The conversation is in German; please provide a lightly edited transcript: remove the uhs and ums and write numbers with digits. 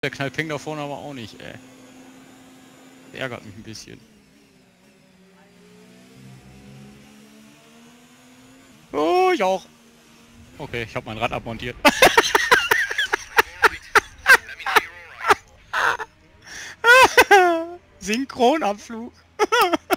der Knallping da vorne aber auch nicht, ey. Ärgert mich ein bisschen. Oh, ich auch. Okay, ich habe mein Rad abmontiert. Synchronabflug.